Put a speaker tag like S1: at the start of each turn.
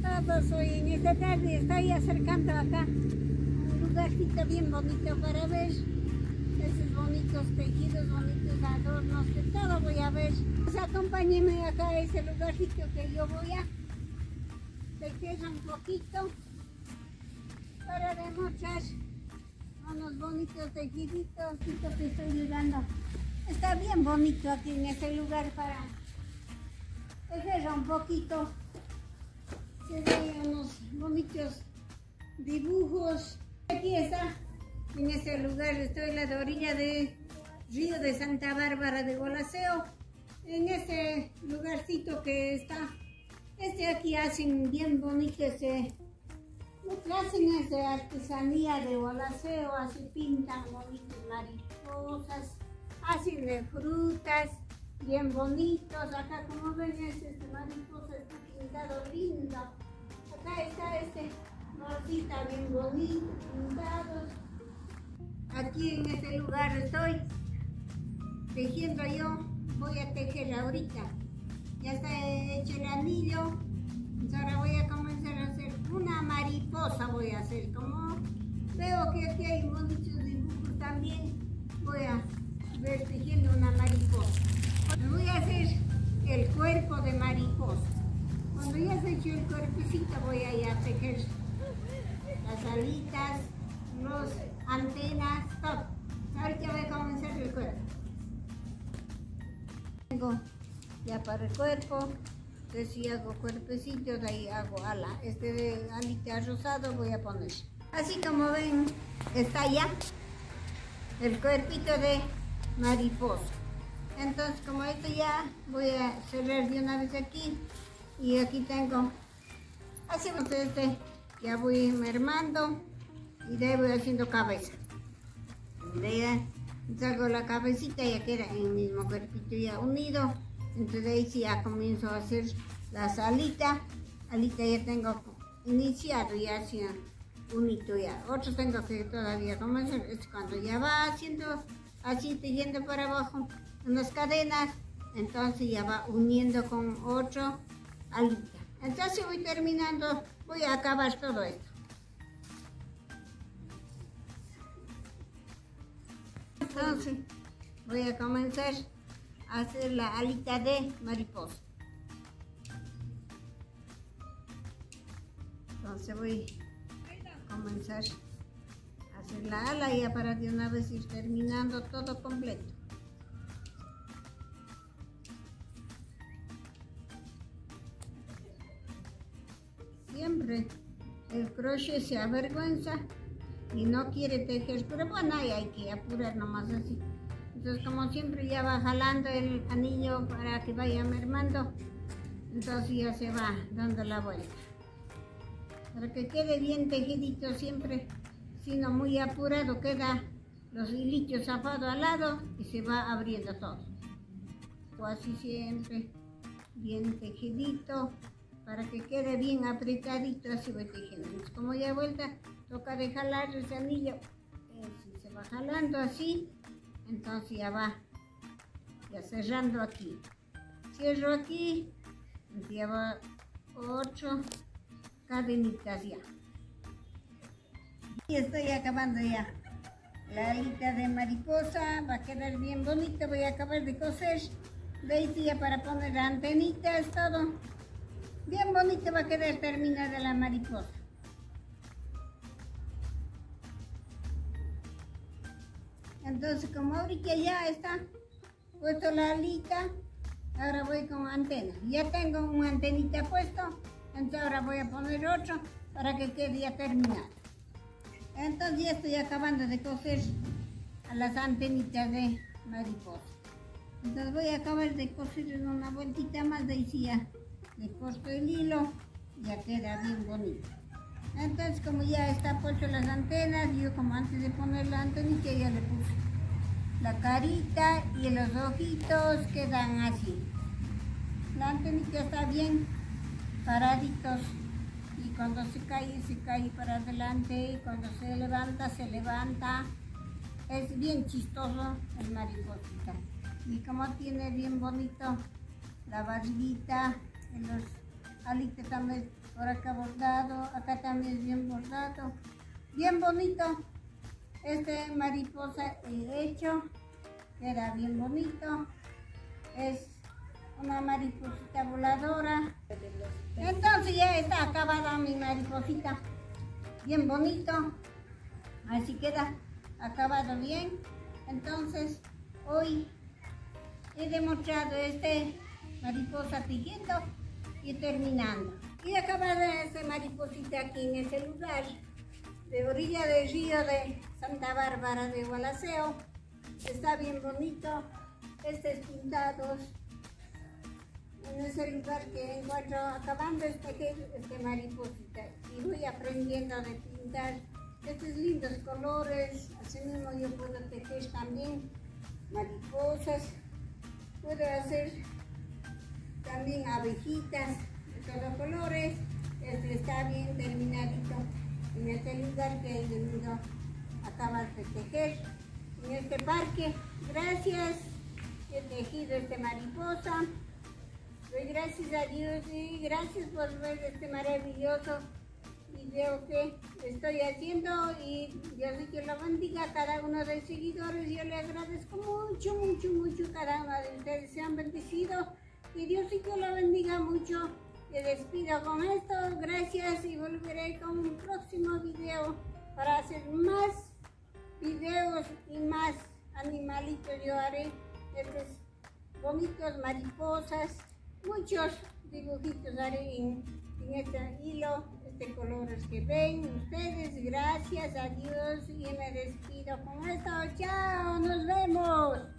S1: todos, hoy en esta tarde estoy acercando acá un lugarcito bien bonito para ver esos bonitos tejidos, bonitos adornos, de todo voy a ver. Pues acompáñenme acá a ese lugarcito que yo voy a tejer un poquito para demostrar unos bonitos tejiditos que estoy llevando. Está bien bonito aquí en este lugar para tejer un poquito. Se ven unos bonitos dibujos. Aquí está, en este lugar estoy en la orilla del río de Santa Bárbara de Golaseo. En este lugarcito que está, aquí hacen bien bonito lo que hacen es de artesanía de Golaseo, así pintan bonitas mariposas, hacen de frutas, bien bonitos. Acá como ven mariposa está pintado lindo. Acá está rosita bien bonito, pintados. Aquí en este lugar estoy tejiendo yo, voy a tejer ahorita. Ya está hecho el anillo, entonces ahora voy a comenzar a hacer una mariposa, voy a hacer. Como veo que aquí hay bonitos dibujos también, voy a ver tejiendo una mariposa. Voy a hacer el cuerpo de mariposa. Cuando ya se hecho el cuerpecito voy a ir a tejer las alitas, las antenas, todo. Ahorita voy a comenzar el cuerpo. Tengo ya para el cuerpo, entonces si hago cuerpecito, de ahí hago ala. De alita rosado voy a poner. Así como ven, está ya el cuerpito de mariposa. Entonces como esto ya voy a cerrar de una vez aquí, y aquí tengo, hacemos ya voy mermando y de ahí voy haciendo cabeza. De ahí hago la cabecita, ya queda en el mismo cuerpito ya unido. Entonces ahí sí ya comienzo a hacer las alitas. Alita ya tengo iniciado, ya así unito ya. Otro tengo que todavía comenzar, es cuando ya va haciendo así, tejiendo para abajo unas cadenas, entonces ya va uniendo con otro alita. Entonces voy terminando, voy a acabar todo esto. Entonces voy a comenzar a hacer la alita de mariposa. Entonces voy a comenzar a hacer la ala ya para de una vez ir terminando todo completo. Siempre el crochet se avergüenza y no quiere tejer, pero bueno, ahí hay que apurar nomás así. Entonces como siempre ya va jalando el anillo para que vaya mermando, entonces ya se va dando la vuelta. Para que quede bien tejidito siempre, si no muy apurado queda los hilitos zafados al lado y se va abriendo todo. O así siempre, bien tejidito, para que quede bien apretadito, así voy tejiendo. Entonces, como ya vuelta, toca de jalar ese anillo, si se va jalando así, entonces ya va ya cerrando aquí. Cierro aquí, ya va 8 cadenitas ya. Y estoy acabando ya la alita de mariposa, va a quedar bien bonita. Voy a acabar de coser, de ahí ya para poner antenitas, todo. Bien bonito va a quedar terminada la mariposa. Entonces como ahorita ya está puesto la alita, ahora voy con antena. Ya tengo una antenita puesto, entonces ahora voy a poner otro para que quede ya terminado. Entonces ya estoy acabando de coser a las antenitas de mariposa. Entonces voy a acabar de coser en una vueltita más, de ahí sí ya le corto el hilo, ya queda bien bonito. Entonces como ya está puesto las antenas, yo como antes de poner la antenita ya le puse la carita y los ojitos quedan así. La antenita está bien paraditos y cuando se cae para adelante, y cuando se levanta. Es bien chistoso el mariposita. Y como tiene bien bonito la barriguita, los alitas también por acá bordado, acá también bien bordado, bien bonito. Este mariposa hecho, queda bien bonito, es una mariposita voladora. Entonces ya está acabada mi mariposita, bien bonito, así queda acabado bien. Entonces hoy he demostrado este mariposa tejiendo y terminando. Y acabada esta mariposita aquí en ese lugar, de orilla del río de Santa Bárbara de Gualaceo. Está bien bonito, pintados. En ese lugar que encuentro acabando este mariposita. Y voy aprendiendo de pintar estos lindos colores. Así mismo yo puedo tejer también mariposas. Puedo hacer también abejitas de todos colores. Este está bien terminadito en este lugar que he venido a acabar de tejer. En este parque, gracias, he tejido esta mariposa. Doy gracias a Dios y gracias por ver este maravilloso video que estoy haciendo, y Dios que lo bendiga a cada uno de los seguidores. Yo le agradezco mucho, mucho, mucho. Cada uno de ustedes sean bendecidos y Dios que lo bendiga mucho. Me despido con esto, gracias, y volveré con un próximo video para hacer más videos y más animalitos. Yo haré estos bonitos mariposas, muchos dibujitos haré en este hilo, colores que ven ustedes. Gracias a Dios y me despido con esto. Chao, nos vemos.